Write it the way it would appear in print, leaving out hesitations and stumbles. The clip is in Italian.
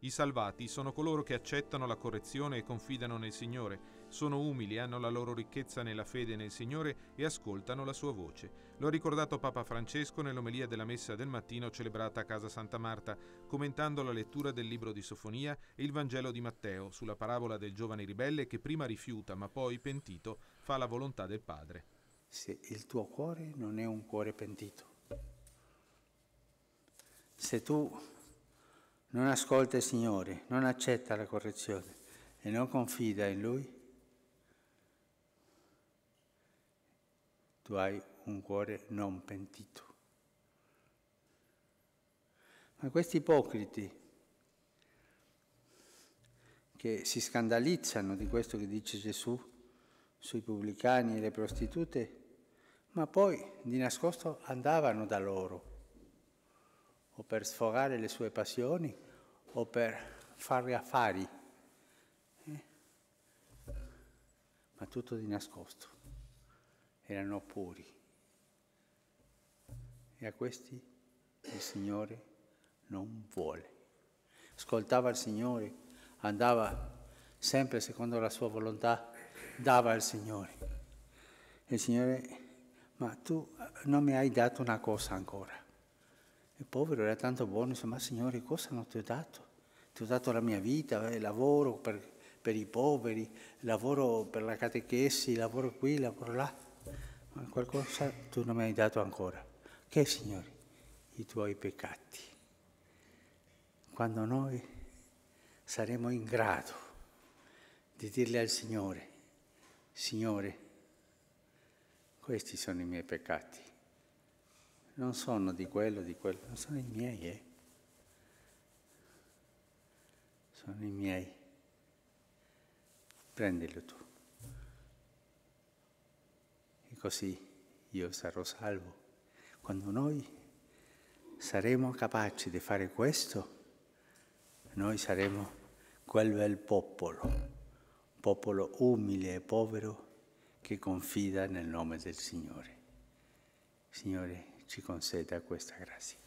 I salvati sono coloro che accettano la correzione e confidano nel Signore, sono umili, hanno la loro ricchezza nella fede nel Signore e ascoltano la sua voce. Lo ha ricordato Papa Francesco nell'omelia della messa del mattino celebrata a Casa Santa Marta, commentando la lettura del libro di Sofonia e il Vangelo di Matteo sulla parabola del giovane ribelle che prima rifiuta ma poi, pentito, fa la volontà del Padre. Se il tuo cuore non è un cuore pentito, se tu non ascolta il Signore, non accetta la correzione e non confida in Lui, tu hai un cuore non pentito. Ma questi ipocriti che si scandalizzano di questo che dice Gesù sui pubblicani e le prostitute, ma poi di nascosto andavano da loro, o per sfogare le sue passioni, o per fare affari, ma tutto di nascosto. Erano puri. E a questi il Signore non vuole. Ascoltava il Signore, andava sempre secondo la sua volontà, dava al Signore. E il Signore, ma tu non mi hai dato una cosa ancora. Il povero era tanto buono, dice, ma Signore, cosa non ti ho dato? Ti ho dato la mia vita, lavoro per i poveri, lavoro per la catechesi, lavoro qui, lavoro là. Ma qualcosa tu non mi hai dato ancora. Che, Signore? I tuoi peccati. Quando noi saremo in grado di dirle al Signore, Signore, questi sono i miei peccati. Non sono di quello, non sono i miei, Sono i miei. Prendilo tu. E così io sarò salvo. Quando noi saremo capaci di fare questo, noi saremo quel bel popolo umile e povero che confida nel nome del Signore. Signore, ci conceda questa grazia.